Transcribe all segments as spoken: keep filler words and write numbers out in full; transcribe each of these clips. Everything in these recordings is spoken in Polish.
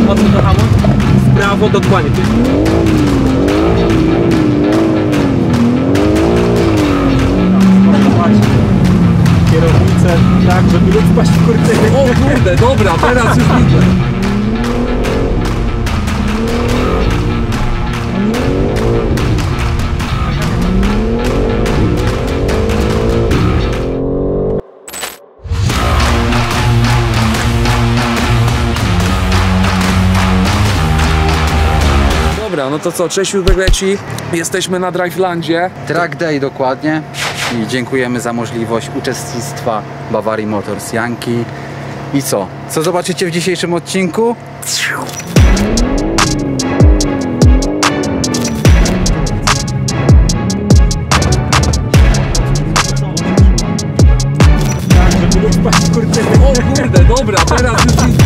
mocno do hamu. W prawo dokładnie. Kierownicę tak, żeby lub wpaść w kurtę. O kurde, dobra, teraz już widzę. Dobra, no to co, cześć leci, jesteśmy na Drivelandzie. Track Day dokładnie i dziękujemy za możliwość uczestnictwa Bavarii Motors Yankee. I co? Co zobaczycie w dzisiejszym odcinku? O kurde, dobra, teraz już widzę.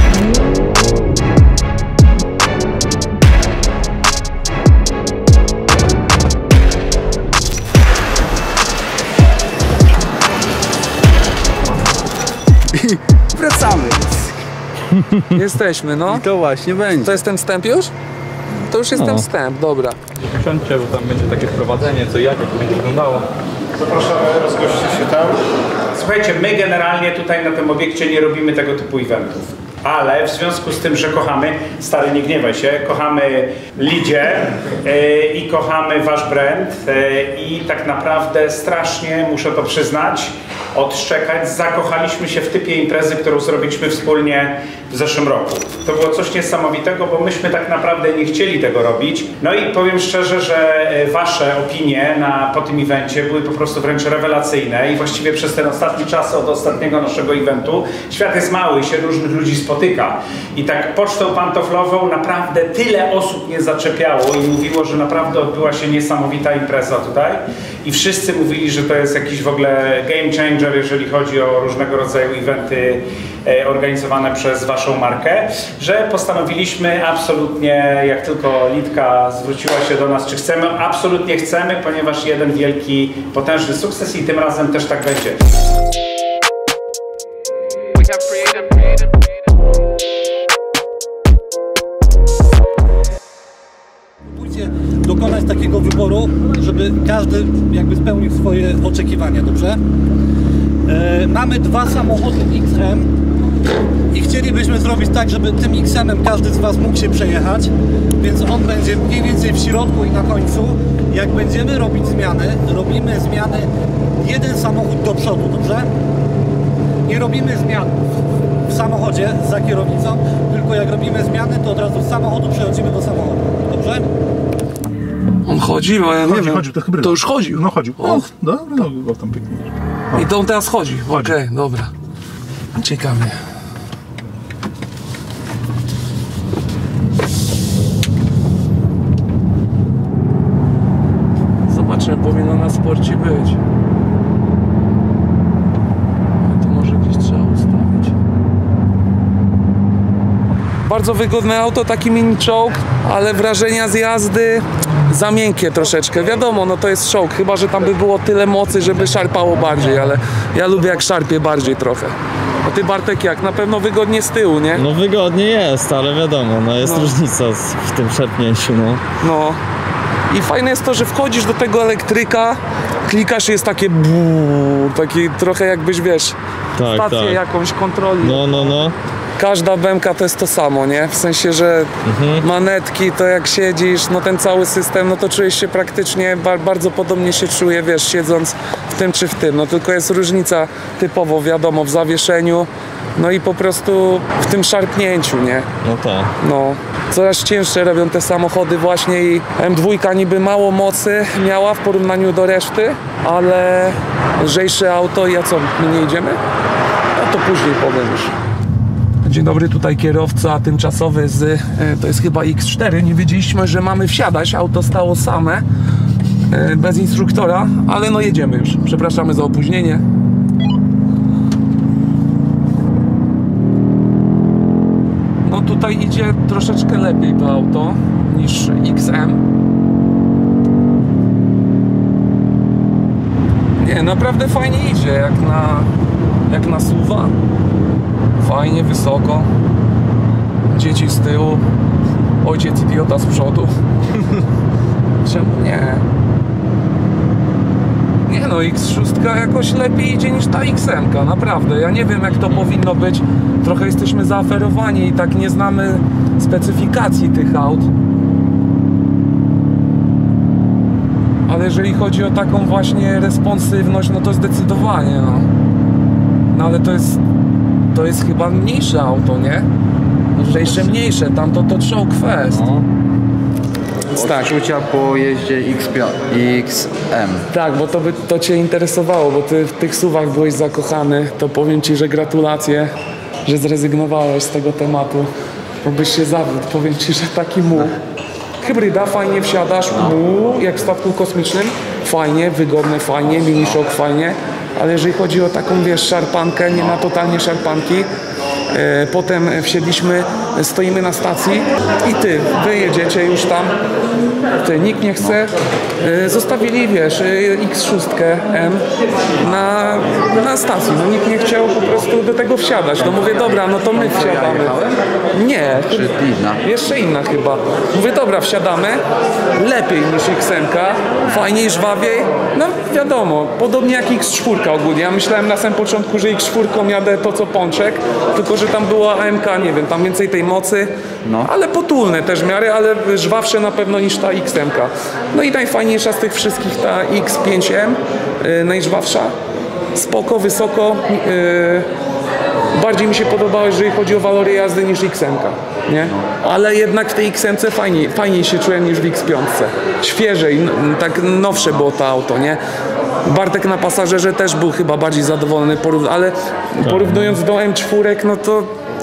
I wracamy. Jesteśmy, no. I to właśnie będzie. To jest ten wstęp już? To już jest No. ten wstęp, dobra. Usiądźcie, bo tam będzie takie wprowadzenie, co jak, jak to będzie wyglądało. Zapraszamy, rozgoście się tam. Słuchajcie, my generalnie tutaj na tym obiekcie nie robimy tego typu eventów. Ale w związku z tym, że kochamy, stary, nie gniewaj się, kochamy Lidzie yy, i kochamy wasz brand yy, i tak naprawdę strasznie, muszę to przyznać, odszczekać, zakochaliśmy się w typie imprezy, którą zrobiliśmy wspólnie w zeszłym roku. To było coś niesamowitego, bo myśmy tak naprawdę nie chcieli tego robić. No i powiem szczerze, że wasze opinie na, po tym evencie były po prostu wręcz rewelacyjne i właściwie przez ten ostatni czas od ostatniego naszego eventu świat jest mały i się różnych ludzi spotyka. I tak pocztą pantoflową naprawdę tyle osób mnie zaczepiało i mówiło, że naprawdę odbyła się niesamowita impreza tutaj i wszyscy mówili, że to jest jakiś w ogóle game changer, jeżeli chodzi o różnego rodzaju eventy e, organizowane przez waszą markę, że postanowiliśmy absolutnie, jak tylko Lidka zwróciła się do nas, czy chcemy, absolutnie chcemy, ponieważ jeden wielki, potężny sukces i tym razem też tak będzie. Dokonać takiego wyboru, żeby każdy jakby spełnił swoje oczekiwania, dobrze? E, mamy dwa samochody X M i chcielibyśmy zrobić tak, żeby tym X M-em każdy z was mógł się przejechać, więc on będzie mniej więcej w środku i na końcu. Jak będziemy robić zmiany, robimy zmiany jeden samochód do przodu, dobrze? Nie robimy zmian w samochodzie za kierownicą, tylko jak robimy zmiany, to od razu z samochodu przechodzimy do samochodu, dobrze? On chodzi, bo ja nie Chodzi, wiem. chodzi, to hybryda. To już chodził. No chodził. O. O, dobra, no go tam pięknie. I to on teraz chodzi. Okej, okay, dobra. Ciekawie. Zobaczymy, powinno na sporcie być. To może gdzieś trzeba ustawić. Bardzo wygodne auto, taki mini czołg, ale wrażenia z jazdy za miękkie troszeczkę. Wiadomo, no to jest czołg, chyba że tam by było tyle mocy, żeby szarpało bardziej, ale ja lubię jak szarpie bardziej trochę. A ty, Bartek, jak? Na pewno wygodnie z tyłu, nie? No wygodnie jest, ale wiadomo, no jest No. różnica z, w tym szarpnięciu, no. No. I fajne jest to, że wchodzisz do tego elektryka, klikasz i jest takie buuu, taki trochę jakbyś, wiesz, Tak, stację tak. jakąś kontroli. No, no, no. Każda B M K to jest to samo, nie? W sensie, że Mhm. manetki, to jak siedzisz, no ten cały system, no to czujesz się praktycznie, ba bardzo podobnie się czuje, wiesz, siedząc w tym czy w tym. No tylko jest różnica typowo, wiadomo, w zawieszeniu, no i po prostu w tym szarpnięciu, nie? No tak. No, coraz cięższe robią te samochody właśnie i M dwa niby mało mocy miała w porównaniu do reszty, ale lżejsze auto i a co, my nie idziemy? No to później powiem już. Dzień dobry, tutaj kierowca tymczasowy z, e, to jest chyba X cztery, nie wiedzieliśmy, że mamy wsiadać, auto stało same, e, bez instruktora, ale no jedziemy już, przepraszamy za opóźnienie. No tutaj idzie troszeczkę lepiej to auto niż X M. Nie, naprawdę fajnie idzie, jak na, jak na suwa. Fajnie, wysoko. dzieci z tyłu, ojciec idiota z przodu. Czemu nie? Nie no, X sześć jakoś lepiej idzie niż ta X M, naprawdę. Ja nie wiem, jak to powinno być. Trochę jesteśmy zaaferowani i tak nie znamy specyfikacji tych aut. Ale jeżeli chodzi o taką właśnie responsywność, no to zdecydowanie, no. No ale to jest, to jest chyba mniejsze auto, nie? Lżejsze, mniejsze, tamto to choke fest. No. Tak. Odczucia po jeździe X M. Tak, bo to by to Cię interesowało, bo Ty w tych suwach byłeś zakochany, to powiem Ci, że gratulacje, że zrezygnowałeś z tego tematu, bo byś się zawiódł, powiem Ci, że taki muł. Hybryda, fajnie wsiadasz, muł, jak w statku kosmicznym, fajnie, wygodne, fajnie, mini shock, fajnie, ale jeżeli chodzi o taką, wiesz, szarpankę, nie na totalnie szarpanki, e, potem wsiedliśmy, stoimy na stacji i ty, wy jedziecie już tam, ty, nikt nie chce, e, zostawili, wiesz, X sześć M na, na stacji, no nikt nie chciał po prostu do tego wsiadać, no mówię, dobra, no to my wsiadamy. Nie, Czy inna? jeszcze inna chyba. Mówię, dobra, wsiadamy, lepiej niż X M ka, fajniej, żwawiej, no wiadomo, podobnie jak X cztery ogólnie. Ja myślałem na samym początku, że X cztery jadę to co Pączek, tylko że tam była A M K, nie wiem, tam więcej tej mocy, No. ale potulne też w miarę, ale żwawsze na pewno niż ta X M ka. No i najfajniejsza z tych wszystkich ta X pięć M, yy, najżwawsza, spoko, wysoko, yy, bardziej mi się podobało, jeżeli chodzi o walory jazdy niż X M ka, nie? Ale jednak w tej X M ce fajniej, fajniej się czułem niż w X pięć. Świeżej, n- tak nowsze było to auto, nie? Bartek na pasażerze też był chyba bardziej zadowolony, porów- ale porównując do M cztery, no to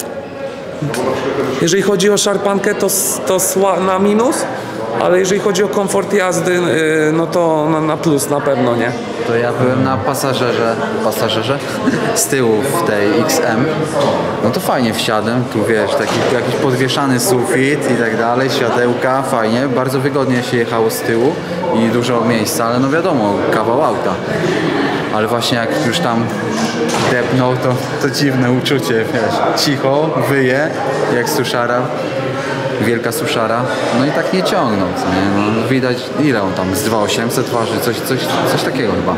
jeżeli chodzi o szarpankę, to, s- to sła- na minus, ale jeżeli chodzi o komfort jazdy, yy, no to na, na plus na pewno, nie? To ja byłem na pasażerze, pasażerze z tyłu w tej X M. No to fajnie wsiadłem, tu wiesz, taki jakiś podwieszany sufit i tak dalej, światełka, fajnie, bardzo wygodnie się jechało z tyłu i dużo miejsca, ale no wiadomo, kawał auta. Ale właśnie jak już tam depnął, to, to dziwne uczucie, wiesz, cicho, wyje, jak suszara. Wielka suszara, no i tak nie ciągnął, co nie? No, widać ile on tam, z dwa tysiące osiemset waży, coś, coś, coś takiego chyba.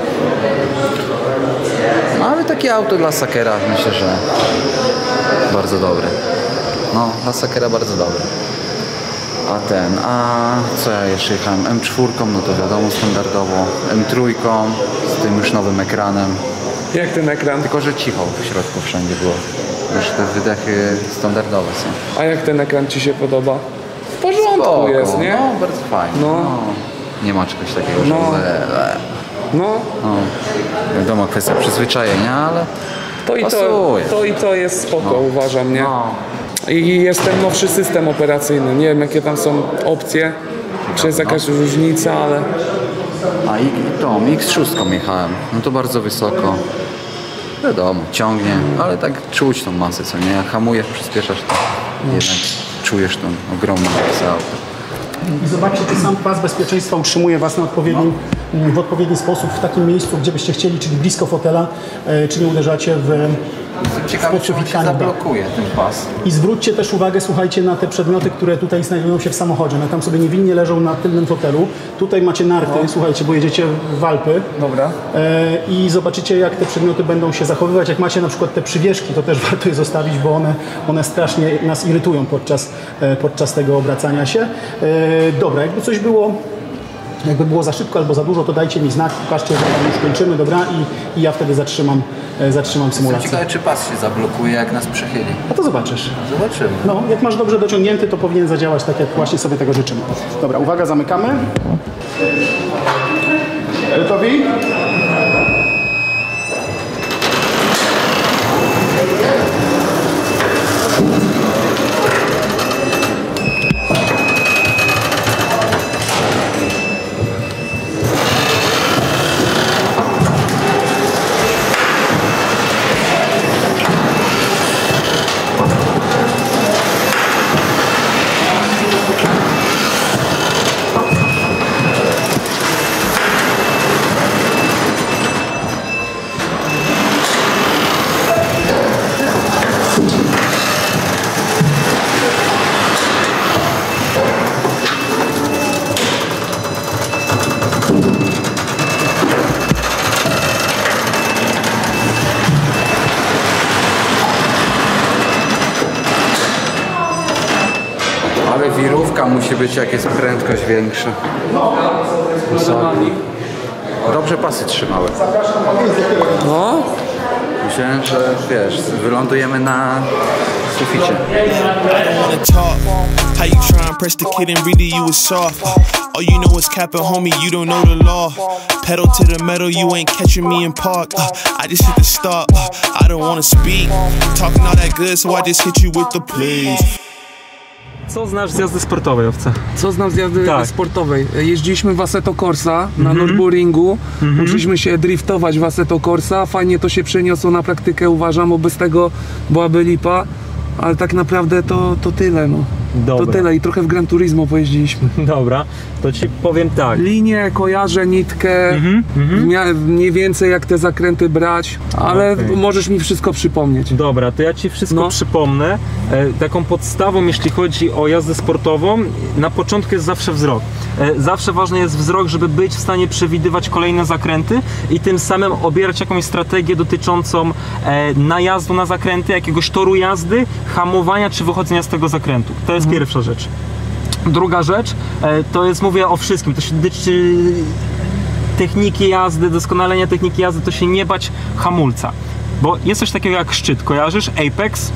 No, ale takie auto dla Sakera myślę, że bardzo dobre. No, dla Sakera bardzo dobre. A ten, a co ja jeszcze jechałem? M cztery, no to wiadomo standardowo, M trzy z tym już nowym ekranem, Jak ten ekran? tylko że cicho w środku wszędzie było. Już te wydechy standardowe są. A jak ten ekran Ci się podoba? W porządku Spoko, jest, nie? No, bardzo fajnie. No. No. Nie ma czegoś takiego, że No. le, le. No, No. Wiadomo, kwestia przyzwyczajenia, ale to i to, pasuje. to i to jest spoko, uważam, nie? No. I jest ten nowszy system operacyjny. Nie wiem, jakie tam są opcje, czy jest jakaś różnica, ale A i, i tą X sześć jechałem, no to bardzo wysoko. Wiadomo, ciągnie, ale tak czuć tą masę, co nie? Jak hamujesz, przyspieszasz, to jednak czujesz tą ogromną masę auta. I zobaczcie, ten sam pas bezpieczeństwa utrzymuje Was na odpowiednim, w odpowiedni sposób w takim miejscu, gdzie byście chcieli, czyli blisko fotela, e, czy nie uderzacie w, Ciekawe, czy on się podsufit zablokuje, ten pas. I zwróćcie też uwagę, słuchajcie, na te przedmioty, które tutaj znajdują się w samochodzie. One tam sobie niewinnie leżą na tylnym fotelu. Tutaj macie narty, no. Słuchajcie, bo jedziecie w Alpy. dobra. E, I zobaczycie, jak te przedmioty będą się zachowywać. Jak macie na przykład te przywieszki, to też warto je zostawić, bo one, one strasznie nas irytują podczas, e, podczas tego obracania się. E, dobra, jakby coś było... Jakby było za szybko albo za dużo, to dajcie mi znak, pokażcie, że tam już kończymy, dobra? I, i ja wtedy zatrzymam, e, zatrzymam symulację. Ciekawe, czy pas się zablokuje, jak nas przechyli. A to zobaczysz. Zobaczymy. No, jak masz dobrze dociągnięty, to powinien zadziałać tak, jak właśnie sobie tego życzymy. Dobra, uwaga, zamykamy. Gotowi? Szadełka musi być, jak jest prędkość większa. Dobrze pasy trzymały. No, Myślałem, że wiesz, wylądujemy na suficie. Talk. How you try and press the kid and really you was soft. All you know is capping, homie, you don't know the law. Pedal to the metal, you ain't catching me in park. Uh, I just hit the stop, uh, I don't wanna speak. Talking all that good, so I just hit you with the please. Co znasz z jazdy sportowej, Owca? co znam z jazdy Tak. sportowej? Jeździliśmy w Assetto Corsa na Mhm. Nürburgringu, Mhm. uczyliśmy się driftować w Assetto Corsa, fajnie to się przeniosło na praktykę, uważam, bo bez tego byłaby lipa, ale tak naprawdę to, to tyle, no. Dobra. To tyle i trochę w Gran Turismo pojeździliśmy. Dobra, to ci powiem tak. Linię, kojarzę, nitkę, Mhm, mhm. mia- mniej więcej jak te zakręty brać, ale Okej. możesz mi wszystko przypomnieć. Dobra, to ja ci wszystko No. przypomnę. E, taką podstawą, jeśli chodzi o jazdę sportową, na początku jest zawsze wzrok. E, zawsze ważny jest wzrok, żeby być w stanie przewidywać kolejne zakręty i tym samym obierać jakąś strategię dotyczącą e, najazdu na zakręty, jakiegoś toru jazdy, hamowania czy wychodzenia z tego zakrętu. To jest pierwsza rzecz. Druga rzecz, e, to jest, mówię o wszystkim, to się dotyczy techniki jazdy, doskonalenia techniki jazdy, to się nie bać hamulca. Bo jest coś takiego jak szczyt, kojarzysz? Apex.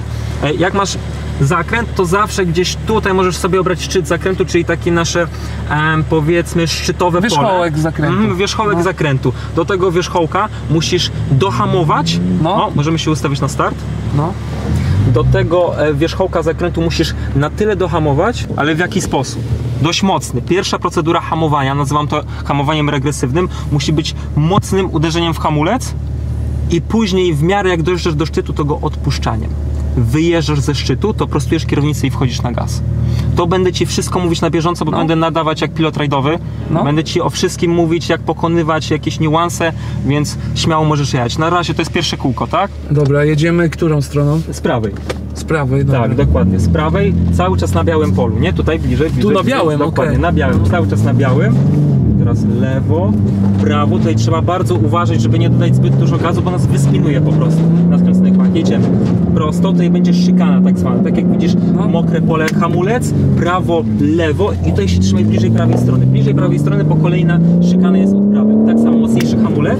E, Jak masz zakręt, to zawsze gdzieś tutaj możesz sobie obrać szczyt zakrętu, czyli takie nasze em, powiedzmy szczytowe Wierzchołek pole. zakrętu. Mm, wierzchołek No. zakrętu. Do tego wierzchołka musisz dohamować. No. O, możemy się ustawić na start. No. Do tego e, wierzchołka zakrętu musisz na tyle dohamować, ale w jaki sposób? Dość mocny. Pierwsza procedura hamowania, nazywam to hamowaniem regresywnym, musi być mocnym uderzeniem w hamulec i później w miarę jak dojeżdżasz do szczytu, to go odpuszczaniem. Wyjeżdżasz ze szczytu, to prostujesz kierownicę i wchodzisz na gaz. To będę Ci wszystko mówić na bieżąco, bo No. będę nadawać jak pilot rajdowy. No. Będę Ci o wszystkim mówić, jak pokonywać jakieś niuanse, więc śmiało możesz jechać. Na razie to jest pierwsze kółko, tak? Dobra, jedziemy którą stroną? Z prawej. Z prawej, dobra. Tak, dokładnie. Z prawej, cały czas na białym polu, nie? Tutaj bliżej, bliżej. na bliżej. białym, Dokładnie, okej. na białym, cały czas na białym. Teraz lewo, prawo. Tutaj trzeba bardzo uważać, żeby nie dodać zbyt dużo gazu, bo nas wyspinuje po prostu na skręconych kołach. Jedziemy prosto, tutaj będzie szykana tak zwana. Tak jak widzisz, No. mokre pole jak hamulec, prawo, lewo i tutaj się trzymaj bliżej prawej strony. Bliżej prawej strony, bo kolejna szykana jest od prawej. Tak samo mocniejszy hamulec,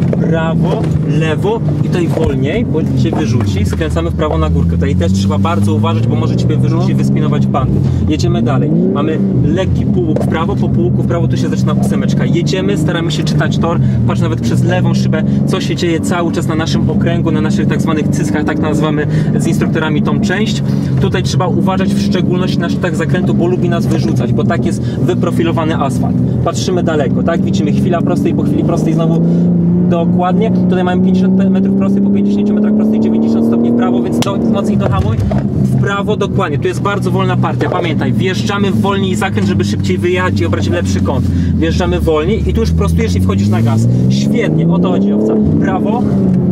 prawo, lewo i tutaj wolniej, bo Cię wyrzuci. Skręcamy w prawo na górkę. Tutaj też trzeba bardzo uważać, bo może Ciebie wyrzucić i wyspinować bandy. Jedziemy dalej. Mamy lekki półłuk w prawo, po półłuku w prawo tu się zaczyna ósemeczka. Jedziemy, staramy się czytać tor, patrz nawet przez lewą szybę, co się dzieje cały czas na naszym okręgu, na naszych tak zwanych cyskach, tak nazywamy z instruktorami tą część. Tutaj trzeba uważać w szczególności na szczytach zakrętu, bo lubi nas wyrzucać, bo tak jest wyprofilowany asfalt. Patrzymy daleko, tak? Widzimy chwila prostej, po chwili prostej znowu dokładnie. Tutaj mamy pięćdziesiąt metrów prostej, po pięćdziesięciu metrach prostej dziewięćdziesiąt stopni w prawo, więc do, mocniej dohamuj. W prawo dokładnie. Tu jest bardzo wolna partia. Pamiętaj, wjeżdżamy wolniej zakręt, żeby szybciej wyjechać i obrać lepszy kąt. Wjeżdżamy wolniej i tu już prostujesz i wchodzisz na gaz. Świetnie, o to chodzi, Owca. Prawo,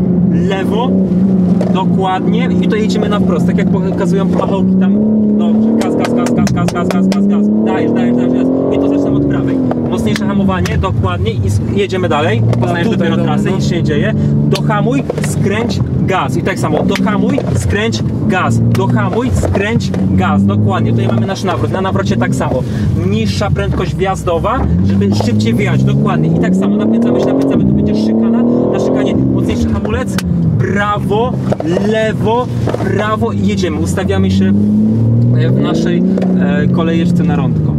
lewo, dokładnie i to jedziemy na wprost, tak jak pokazują pachołki tam. Dobrze, gaz, gaz, gaz, gaz, gaz, gaz, gaz, gaz, gaz. Dajesz, dajesz, dajesz, dajesz. I to zaczynam od prawej. Mocniejsze hamowanie, dokładnie i sk- jedziemy dalej. Poznajesz tutaj, dopiero dobra, trasę, no. nic się nie dzieje. Dohamuj, skręć, gaz. I tak samo, dohamuj, skręć, gaz. Dohamuj, skręć, gaz. Dokładnie, tutaj mamy nasz nawrót. Na nawrocie tak samo. Niższa prędkość wjazdowa, żeby szybciej wyjechać. Dokładnie. I tak samo, napędzamy się, napędzamy, tu będzie szykana. Na szykanie mocniejszy hamulec. Prawo, lewo, prawo i jedziemy. Ustawiamy się w naszej e, kolejeczce na rądko.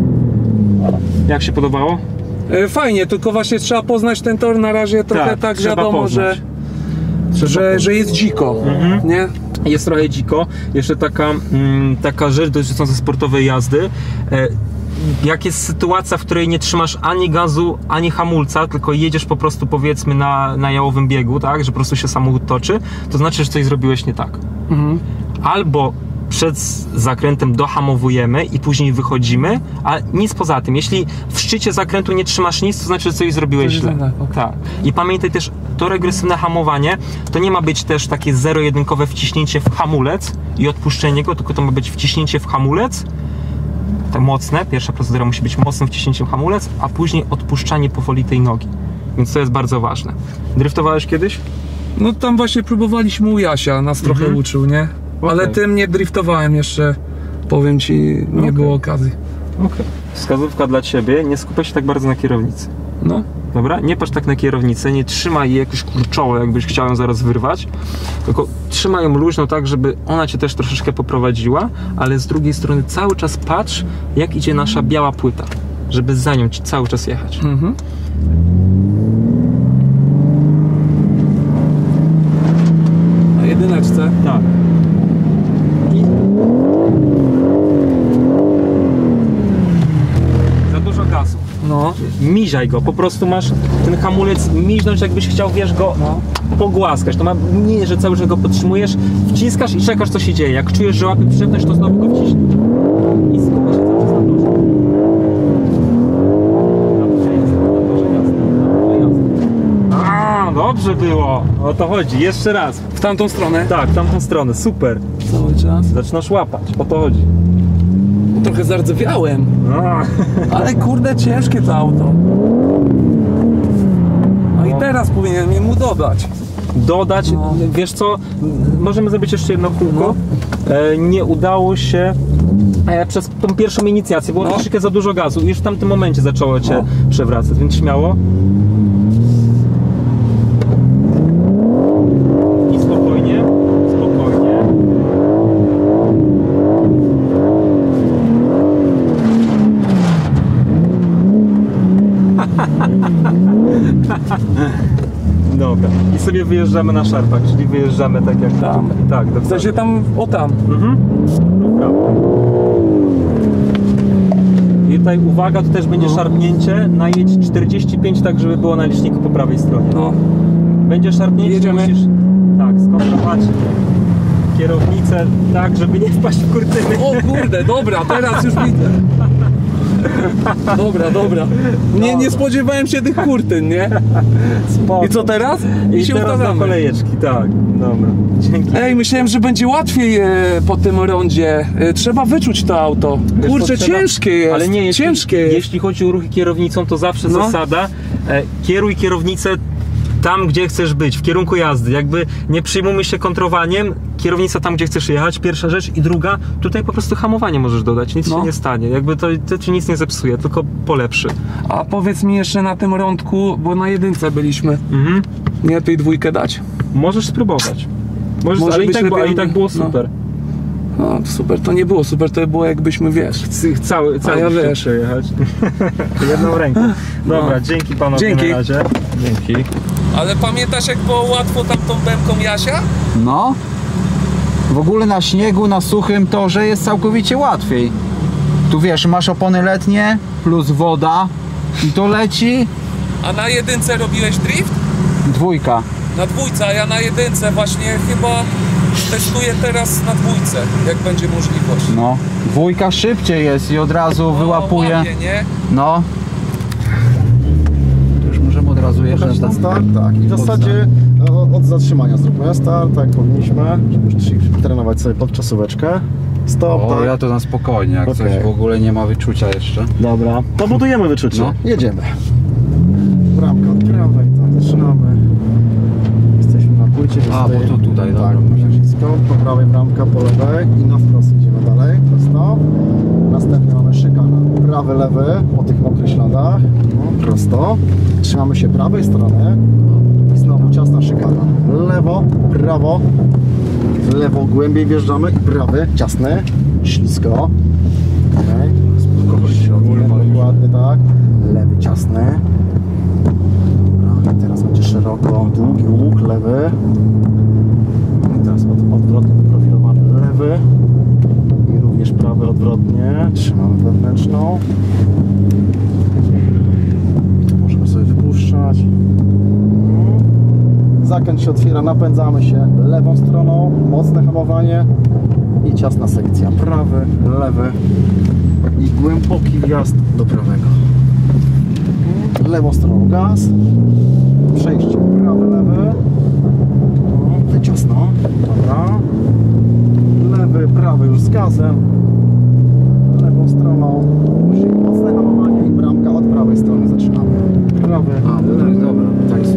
Jak się podobało? E, Fajnie, tylko właśnie trzeba poznać ten tor na razie trochę tak, Tak, trzeba wiadomo, poznać. że, że, że jest dziko, Mhm. nie? Jest trochę dziko. Jeszcze taka, mm, taka rzecz dotycząca sportowej jazdy. E, jak jest sytuacja, w której nie trzymasz ani gazu, ani hamulca, tylko jedziesz po prostu powiedzmy na, na jałowym biegu, tak, że po prostu się samochód toczy, to znaczy, że coś zrobiłeś nie tak. Mhm. Albo przed zakrętem dohamowujemy i później wychodzimy, a nic poza tym. Jeśli w szczycie zakrętu nie trzymasz nic, to znaczy, że coś zrobiłeś Coś źle. źle, okej. Tak. I pamiętaj też, to regresywne hamowanie to nie ma być też takie zero-jedynkowe wciśnięcie w hamulec i odpuszczenie go, tylko to ma być wciśnięcie w hamulec, te mocne, pierwsza procedura musi być mocnym wciśnięciem w hamulec, a później odpuszczanie powoli tej nogi. Więc to jest bardzo ważne. Driftowałeś kiedyś? No tam właśnie próbowaliśmy u Jasia, nas trochę Mhm. uczył, nie? Ale Okej. tym nie driftowałem jeszcze Powiem ci, nie Okay. było okazji. Okay. Wskazówka dla ciebie, nie skupiaj się tak bardzo na kierownicy. No. Dobra? Nie patrz tak na kierownicę, nie trzymaj jej jakoś kurczowo, jakbyś chciał ją zaraz wyrwać, tylko trzymaj ją luźno tak, żeby ona cię też troszeczkę poprowadziła, ale z drugiej strony cały czas patrz, jak idzie nasza biała płyta, żeby za nią ci cały czas jechać. Mhm. Na jedyneczce? Tak. I... Za dużo gazu. No. Miziaj go, po prostu masz ten hamulec miźnąć, jakbyś chciał, wiesz, go No. pogłaskać. To ma nie, że cały czas go podtrzymujesz, wciskasz i czekasz, co się dzieje. Jak czujesz, że łapie przyjemność, to znowu go wciśnij. I skupia się cały czas na torze. Na torze jest, na torze jazdy, na torze jazdy. A, dobrze było. O to chodzi. Jeszcze raz. W tamtą stronę? Tak, w tamtą stronę. Super. Cały czas. Zaczynasz łapać. O to chodzi. Trochę zardzewiałem. A. Ale kurde, ciężkie to auto. No i teraz powinienem mu dodać. Dodać, No. wiesz co, możemy zrobić jeszcze jedno kółko. No. E, nie udało się e, przez tą pierwszą inicjację, było No. troszeczkę za dużo gazu i już w tamtym momencie zaczęło cię No. przewracać, więc śmiało. I spokojnie, spokojnie. Dobra. I sobie wyjeżdżamy na szarpach, czyli wyjeżdżamy tak jak Tam. tutaj. Tak, W dokładnie. sensie tam, o tam. Mhm. Dobra. I tutaj uwaga, to też będzie No. szarpnięcie. Najedź czterdzieści pięć tak, żeby było na liczniku po prawej stronie. No. Będzie szarpnięcie, Jedziemy. musisz tak, skontrolować kierownicę tak, żeby nie wpaść w kurtyny. O kurde, dobra, teraz już widzę. Dobra, dobra. Nie, nie spodziewałem się tych kurtyn, nie? Spoko. I co teraz? I, I się teraz na ustawiamy. kolejeczki, tak. Dobra. Dzięki. Ej, myślałem, że będzie łatwiej e, po tym rondzie. E, trzeba wyczuć to auto. Wiesz, Kurczę, to trzeba- ciężkie jest. Ale nie, jeśli, ciężkie jest. jeśli chodzi o ruchy kierownicą, to zawsze No. zasada e, kieruj kierownicę tam, gdzie chcesz być, w kierunku jazdy. Jakby nie przyjmujmy się kontrowaniem, kierownica tam, gdzie chcesz jechać, pierwsza rzecz. I druga, tutaj po prostu hamowanie możesz dodać, nic No. się nie stanie. Jakby to, to ci nic nie zepsuje, tylko polepszy. A powiedz mi jeszcze na tym rądku, bo na jedynce byliśmy. Mhm. Nie lepiej dwójkę dać? Możesz spróbować. Możesz, Może ale, i być tak, było- ale i lepiej- tak było no. super. No super, to nie było super, to było jakbyśmy, wiesz. Cy- Cały, cały ja musiał wiesz. przejechać. Jedną ręką. Dobra, No. dzięki panowie Dzięki. na razie. Dzięki. Ale pamiętasz, jak było łatwo tamtą bębką Jasia? No. W ogóle na śniegu, na suchym torze jest całkowicie łatwiej. Tu wiesz, masz opony letnie plus woda i to leci. A na jedynce robiłeś drift? Dwójka. Na dwójce, a ja na jedynce właśnie chyba testuję teraz na dwójce, jak będzie możliwość. No. Dwójka szybciej jest i od razu wyłapuje. Łapie, nie? No. To już możemy od razu jechać Pokaż tam. ten start, tak. I w zasadzie e, od zatrzymania zróbmy start, tak powinniśmy, żeby już czyli trenować sobie podczasóweczkę. Stop, O, tak. ja to na spokojnie, jak Okej. coś w ogóle nie ma wyczucia jeszcze. Dobra, pobudujemy wyczucie. No. Jedziemy. Bramka od prawej, tak, zaczynamy. Jesteśmy na płycie. A, zostaje- bo to tutaj, tak, dobra. wszystko, po prawej bramka, po lewej i na wprost idziemy dalej, prosto. Następnie mamy szykana, prawy, lewy, po tych mokrych śladach, no, prosto. Trzymamy się prawej strony i znowu ciasna szykana. Lewo, prawo, w lewo głębiej wjeżdżamy i prawy, ciasny, ślisko. Okay. Spokojnie, dokładnie tak. Lewy ciasny. Dobra, i teraz będzie szeroko, długi łuk, lewy. I teraz od, odwrotnie wyprofilowany lewy. I również prawy odwrotnie. Trzymamy wewnętrzną. I tu możemy sobie wypuszczać. Zakręt się otwiera, napędzamy się lewą stroną, mocne hamowanie i ciasna sekcja. Prawy, lewy i głęboki wjazd do prawego. Lewą stroną gaz, przejście prawy, lewy, wyciosno, dobra. Lewy, prawy już z gazem, lewą stroną, później mocne hamowanie i bramka od prawej strony zaczynamy. Prawy, A, no tak, dobra, tak jest.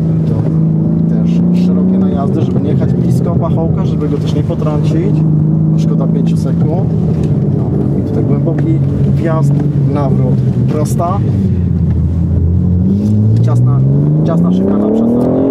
Dobra. Też szerokie najazdy, żeby nie jechać blisko pachołka, żeby go też nie potrącić. szkoda pięciu sekund. Dobra, i tutaj głęboki wjazd, nawrót, prosta. Ciasna, ciasna szykana przed nami.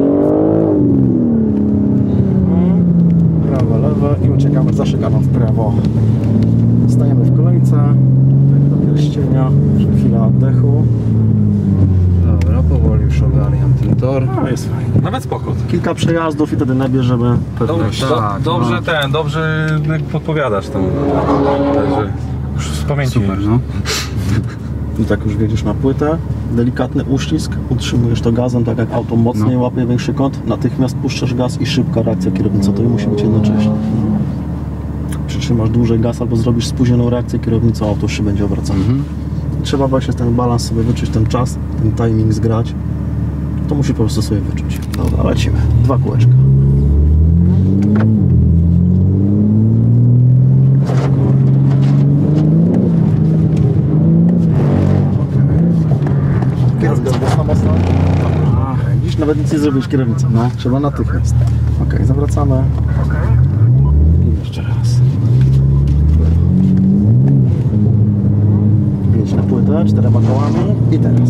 Prawo, lewo i uciekamy za szykaną w prawo. Stajemy w kolejce do pierścienia, chwila oddechu. Dobra, powoli już ogarniam ten tor. No jest fajnie. Nawet spoko. Kilka przejazdów i wtedy nabierzemy pewności. Dobrze, tak, dobrze no. ten, dobrze jak podpowiadasz tam. Także już z pamięci. Super, no. I tak już wjedziesz na płytę, delikatny uścisk, utrzymujesz to gazem, tak jak auto mocniej No. łapie większy kąt, natychmiast puszczasz gaz i szybka reakcja kierownicy, to musi być jednocześnie. Przytrzymasz dłużej gaz albo zrobisz spóźnioną reakcję kierownicą, auto już się będzie obracało. Mhm. Trzeba właśnie ten balans sobie wyczuć, ten czas, ten timing zgrać, to musi po prostu sobie wyczuć. Dobra, lecimy. Dwa kółeczka. Kierowca mocno, mocno. Okay. Dziś nawet nic nie zrobić kierownicą. No, trzeba natychmiast. Ok, zawracamy. I jeszcze raz. Jedź na płytę czterema kołami i teraz.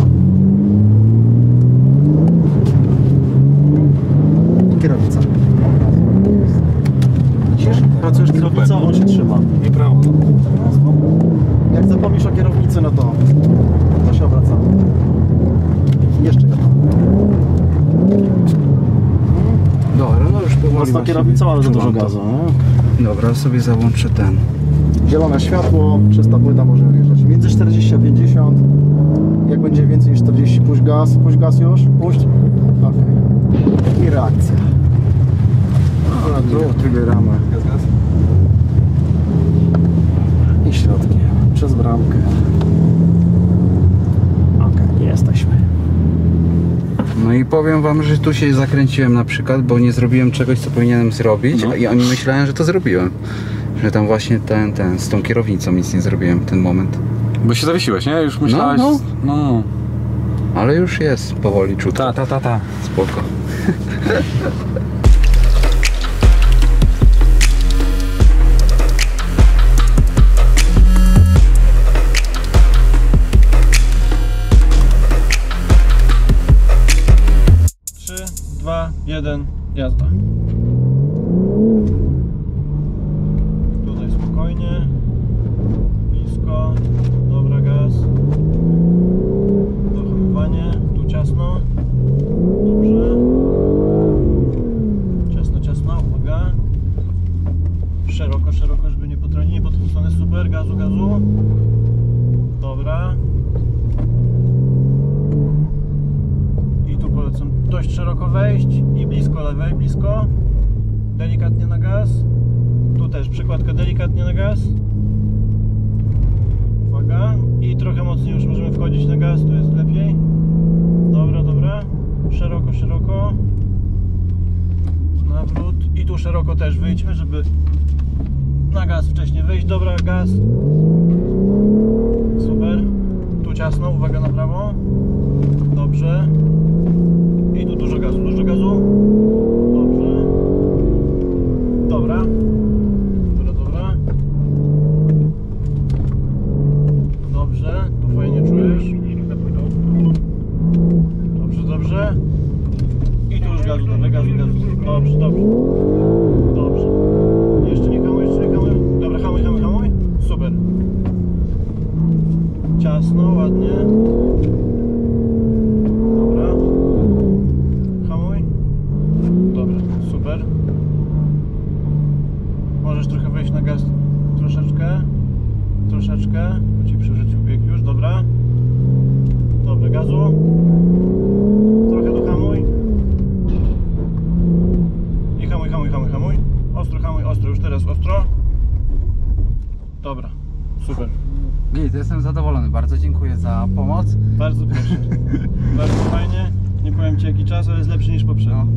I kierownica. Widzisz? Pracujesz kierownicą, on się trzyma. I prawo. Jak zapomnisz o kierownicy, no to, to się obraca. Jeszcze jedno. Dobra, no już powoli. Mocno kierownicą, ale za dużo gazu. Nie? Dobra, sobie załączę ten. Zielone światło, czysta płyta, możemy wjeżdżać. Między czterdzieści a pięćdziesiąt. Jak będzie więcej niż czterdzieści, puść gaz. Puść gaz już, puść. Ok. I reakcja. No, tu triggeramy. Gaz, gaz. I środkiem, przez bramkę. Ok, jesteśmy. No i powiem wam, że tu się zakręciłem na przykład, bo nie zrobiłem czegoś, co powinienem zrobić, No. i oni myślałem, że to zrobiłem. Że tam właśnie ten, ten, z tą kierownicą nic nie zrobiłem w ten moment. Bo się zawiesiłeś, nie? Już myślałeś... no. no. Ale już jest powoli czuć. Ta, ta, ta, ta. Spoko. trzy, dwa, jeden, jazda. Tutaj spokojnie, blisko, dobra, gaz, dohamowanie, tu ciasno, dobrze, ciasno, ciasno, uwaga, szeroko, szeroko, żeby nie potrącić, nie podchwycone, super, gazu, gazu, dobra. I tu polecam dość szeroko wejść i blisko lewej, blisko, delikatnie na gaz, tu też przykładka delikatnie na gaz, uwaga, i trochę mocniej już możemy wchodzić na gaz, tu jest lepiej, dobra, dobra, szeroko, szeroko, nawrót i tu szeroko też wyjdźmy, żeby na gaz wcześniej wyjść, dobra, gaz, super, tu ciasno, uwaga na prawo, dobrze. I tu dużo gazu, dużo gazu. Dobrze. Dobra. Dobra, dobra. Dobrze, tu fajnie czujesz. Dobrze, dobrze. I tu już gazu, dobra, gazu, gazu. Dobrze, dobrze. Dobrze. Jeszcze nie hamuj, jeszcze nie hamuj. Dobra, hamuj, hamuj, hamuj. Super. Ciasno, ładnie. Super. Możesz trochę wejść na gaz troszeczkę. Troszeczkę. Ci przerzucił bieg już, dobra. Dobra, gazu. Trochę dohamuj. I hamuj, hamuj, hamuj, hamuj. Ostro, hamuj, ostro, już teraz ostro. Dobra, super. Git, jestem zadowolony, bardzo dziękuję za pomoc. Bardzo proszę. Bardzo fajnie. Nie powiem ci jaki czas, ale jest lepszy niż poprzedni. No.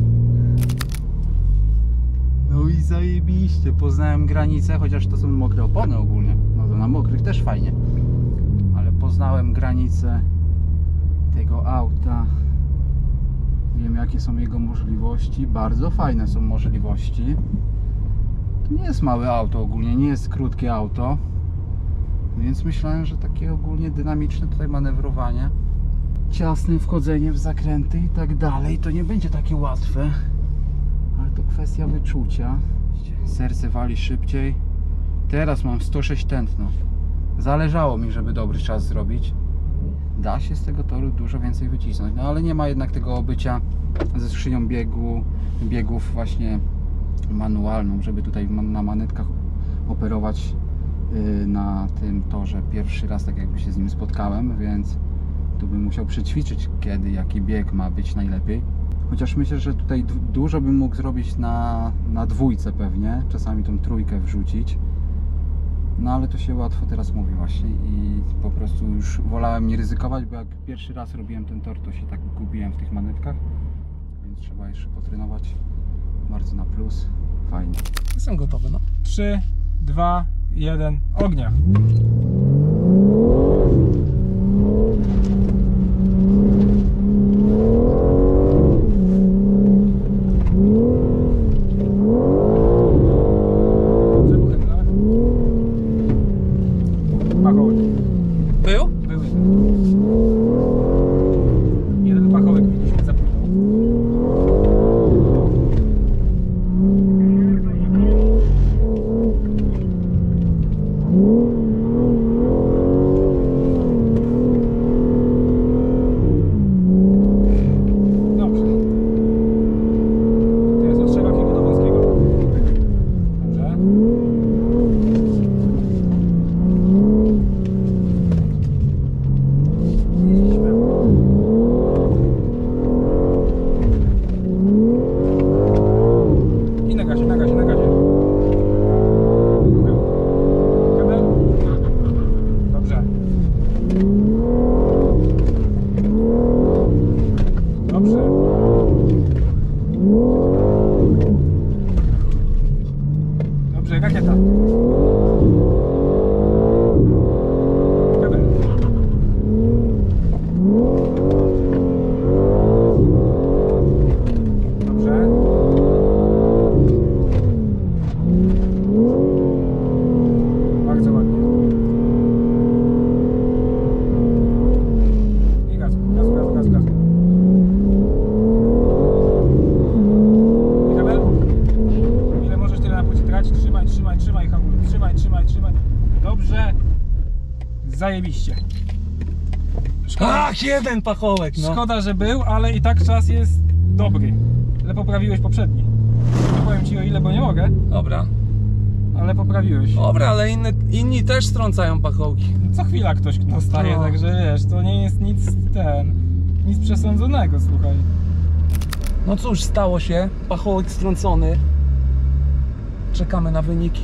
No i zajebiście, poznałem granicę, chociaż to są mokre opony ogólnie. No to na mokrych też fajnie. Ale poznałem granicę tego auta. Wiem jakie są jego możliwości. Bardzo fajne są możliwości. To nie jest małe auto ogólnie, nie jest krótkie auto. Więc myślałem, że takie ogólnie dynamiczne tutaj manewrowanie, ciasne wchodzenie w zakręty i tak dalej, to nie będzie takie łatwe. Ale to kwestia wyczucia. Serce wali szybciej. Teraz mam sto sześć tętno. Zależało mi, żeby dobry czas zrobić. Da się z tego toru dużo więcej wycisnąć. No ale nie ma jednak tego obycia ze skrzynią biegu, biegów właśnie manualną, żeby tutaj na manetkach operować na tym torze pierwszy raz, tak jakby się z nim spotkałem, więc tu bym musiał przećwiczyć, kiedy, jaki bieg ma być najlepiej. Chociaż myślę, że tutaj dużo bym mógł zrobić na, na dwójce pewnie, czasami tą trójkę wrzucić. No ale to się łatwo teraz mówi właśnie i po prostu już wolałem nie ryzykować, bo jak pierwszy raz robiłem ten tor, to się tak gubiłem w tych manetkach, więc trzeba jeszcze potrenować. Bardzo na plus, fajnie. Jestem gotowy, no. trzy, dwa, jeden, ognia. Pachołek. Był? Był jeden. Jeden pachołek mieliśmy zapłynął. Dobrze. Teraz od szerokiego do wąskiego. Dobrze. I śmiało. I na gazie, na gazie, na gazie. Kabel. Dobrze. Dobrze. Dobrze, rakieta. Kabel. Dobrze. Bardzo ładnie. I gazu, gazu, gazu, gazu, gazu. I kabel. Ile możesz tyle na płycie trać? Trzymaj, trzymaj, trzymaj hamulec. Trzymaj, trzymaj, trzymaj. Dobrze. Zajebiście. Szkoda, Ach, jeden pachołek, no. szkoda, że był, ale i tak czas jest dobry. Ale poprawiłeś poprzedni. Nie powiem ci o ile, bo nie mogę, Dobra. ale poprawiłeś. Dobra, ale inny, inni też strącają pachołki. Co chwila ktoś dostaje, No. także wiesz, to nie jest nic ten, nic przesądzonego, słuchaj. No cóż, stało się. Pachołek strącony. Czekamy na wyniki.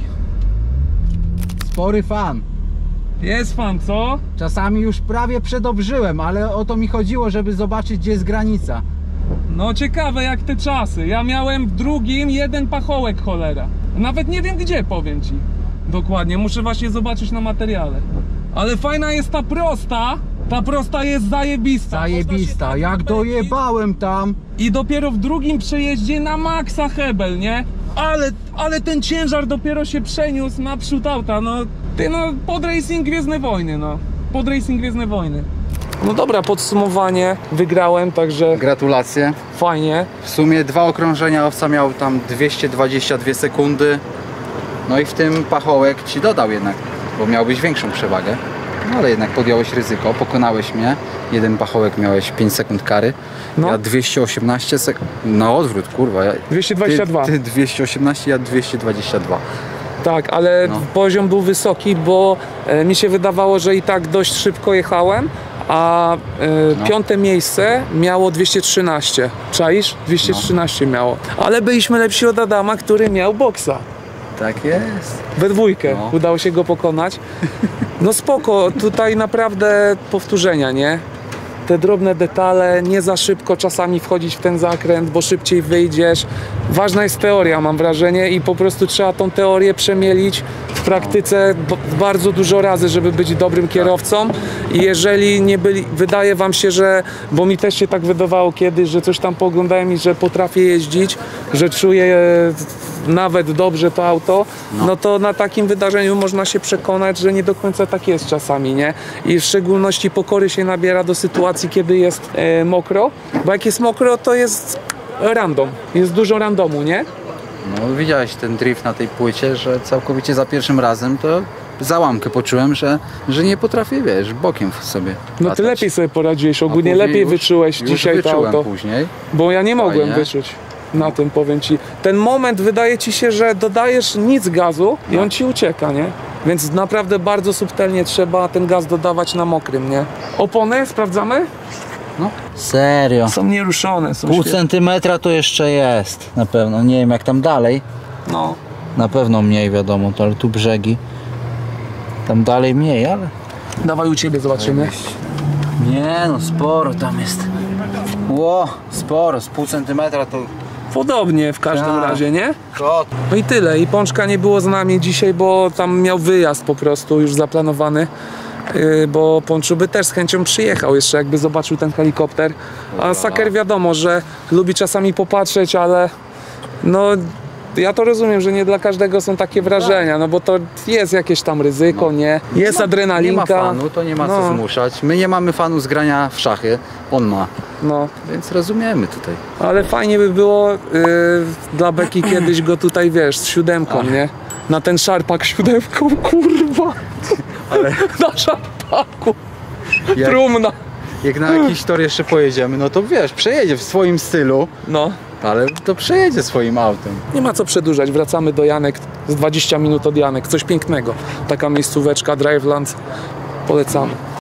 Spory fan. Jest fan, co? Czasami już prawie przedobrzyłem, ale o to mi chodziło, żeby zobaczyć, gdzie jest granica. No ciekawe jak te czasy. Ja miałem w drugim jeden pachołek, cholera. Nawet nie wiem gdzie, powiem ci. Dokładnie, muszę właśnie zobaczyć na materiale. Ale fajna jest ta prosta. Ta prosta jest zajebista. Zajebista, Można się jak tak dojebałem tam. I dopiero w drugim przejeździe na maksa hebel, nie? Ale, ale ten ciężar dopiero się przeniósł na przód auta, no. Ty no, podracing Gwiezdne Wojny, no. Podracing Gwiezdne Wojny. No dobra, podsumowanie. Wygrałem, także Gratulacje. fajnie. W sumie dwa okrążenia, owca miał tam dwieście dwadzieścia dwie sekundy. No i w tym pachołek ci dodał jednak, bo miałbyś większą przewagę. No ale jednak podjąłeś ryzyko, pokonałeś mnie. Jeden pachołek miałeś pięć sekund kary. No. Ja dwieście osiemnaście sekund. No odwrót, kurwa. Ja... dwieście dwadzieścia dwa. Ty, ty dwieście osiemnaście, ja dwieście dwadzieścia dwa. Tak, ale No. poziom był wysoki, bo e, mi się wydawało, że i tak dość szybko jechałem, a e, No. piąte miejsce miało dwieście trzynaście. Czaisz? dwieście trzynaście miało. Ale byliśmy lepsi od Adama, który miał boksa. Tak jest. We dwójkę No. udało się go pokonać. No spoko, tutaj naprawdę powtórzenia, nie? Te drobne detale, nie za szybko czasami wchodzić w ten zakręt, bo szybciej wyjdziesz. Ważna jest teoria, mam wrażenie, i po prostu trzeba tą teorię przemielić w praktyce b- bardzo dużo razy, żeby być dobrym kierowcą i jeżeli nie byli, wydaje wam się, że, bo mi też się tak wydawało kiedyś, że coś tam pooglądałem i że potrafię jeździć, że czuję nawet dobrze to auto, no. no to na takim wydarzeniu można się przekonać, że nie do końca tak jest czasami, nie? I w szczególności pokory się nabiera do sytuacji, kiedy jest e, mokro, bo jak jest mokro, to jest random, jest dużo randomu, nie? No widziałeś ten drift na tej płycie, że całkowicie za pierwszym razem to załamkę poczułem, że, że nie potrafię, wiesz, bokiem sobie No latać. ty lepiej sobie poradziłeś, ogólnie później lepiej już- wyczułeś już dzisiaj to wyczułem auto. później. Bo ja nie mogłem Fajnie. wyczuć na tym, powiem ci. Ten moment wydaje ci się, że dodajesz nic gazu i on ci ucieka, nie? Więc naprawdę bardzo subtelnie trzeba ten gaz dodawać na mokrym, nie? Opony sprawdzamy? Serio. Są nieruszone, są Pół świetne. centymetra to jeszcze jest, na pewno. Nie wiem jak tam dalej. No. Na pewno mniej wiadomo, to, ale tu brzegi. Tam dalej mniej, ale... Dawaj u ciebie zobaczymy. Nie no, sporo tam jest. Ło, sporo, z pół centymetra to... Podobnie w każdym Tak. razie, nie? Kot. No i tyle. I Pączka nie było z nami dzisiaj, bo tam miał wyjazd po prostu już zaplanowany. Yy, bo Pączu by też z chęcią przyjechał jeszcze, jakby zobaczył ten helikopter. A Saker wiadomo, że lubi czasami popatrzeć, ale no ja to rozumiem, że nie dla każdego są takie wrażenia, no bo to jest jakieś tam ryzyko, nie? Jest Nie adrenalinka. ma fanu, to nie ma co No. zmuszać. My nie mamy fanu z grania w szachy, on ma. No, Więc rozumiemy tutaj. ale fajnie by było yy, dla Beki kiedyś go tutaj, wiesz, z siódemką, nie? Na ten szarpak siódemką, kurwa. Ale... Na szarpaku. Jak- Trumna. Jak na jakiś tor jeszcze pojedziemy, no to wiesz, przejedzie w swoim stylu, No. ale to przejedzie swoim autem. Nie ma co przedłużać, wracamy do Janek, z dwadzieścia minut od Janek, coś pięknego. Taka miejscóweczka, Driveland, polecamy.